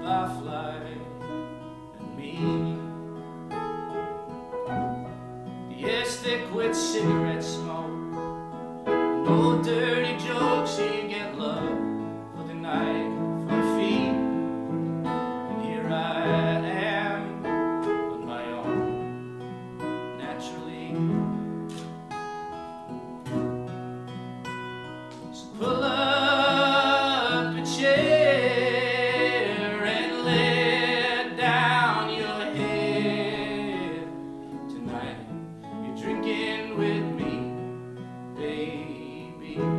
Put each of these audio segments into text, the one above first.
laugh like me. Yes, they quit cigarette smoke. No dirty jokes, you get love for the night, for the fee. And here I am on my own, naturally. So pull up a chair and let down your head. Tonight you're drinking with me, baby.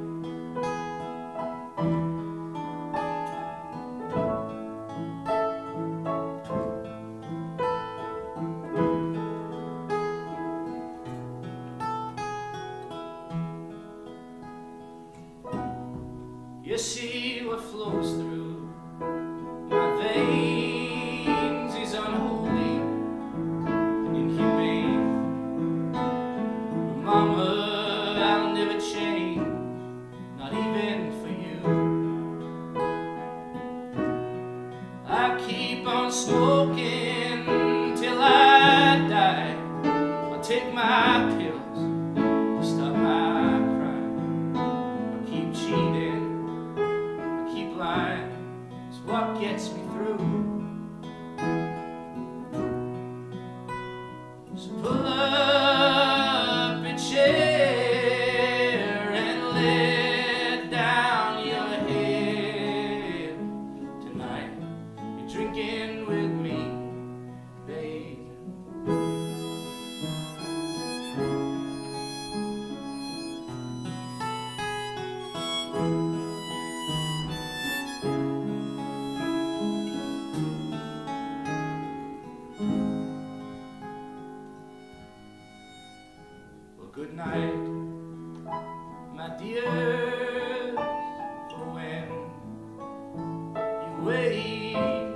You see what flows through my veins is unholy and inhumane. Mama, I'll never change, not even for you. I keep on smoking till I die. I'll take my pills to stop my crime. I'll keep cheating, is what gets me through. So pull up a chair and let down your head. Tonight you're drinking with me, babe. Good night, my dear, for when you wake